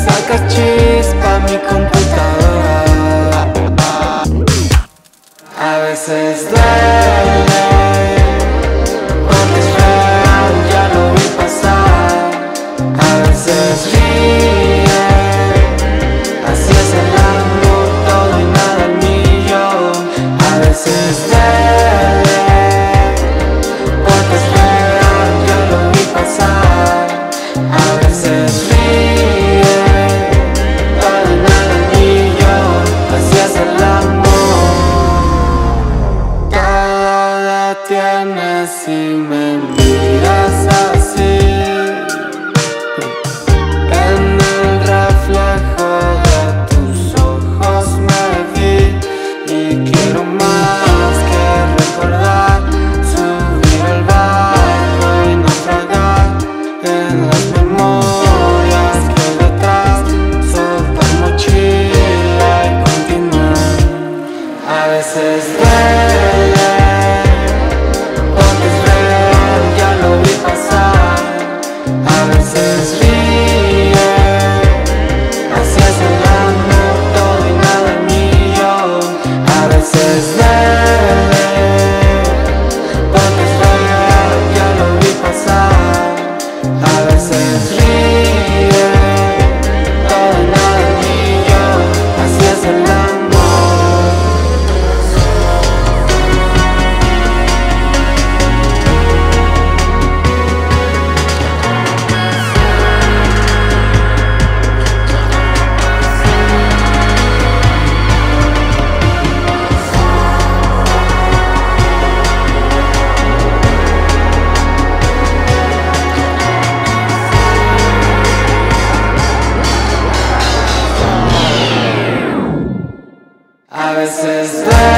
saca chispa mi computadora. A veces duele, porque es real, ya lo vi pasar. A veces ríe, así es el amor, todo y nada al millón. A veces duele, porque es real, ya lo vi pasar. A veces ríe, todo y nada al millón, así es el amor. Todo tienes si me miras así. En el reflejo de tus ojos me vi y quiero más que recordar, subir al barco y naufragar en las memorias que hay detrás, soltar mochila y continuar. A veces duele, porque es real, ya lo vi pasar. A veces ríe, así es el amor, todo y nada al millón. A veces duele, porque es real, ya lo vi pasar. A veces ríe, todo y nada al millón, así es el amor. A veces duele.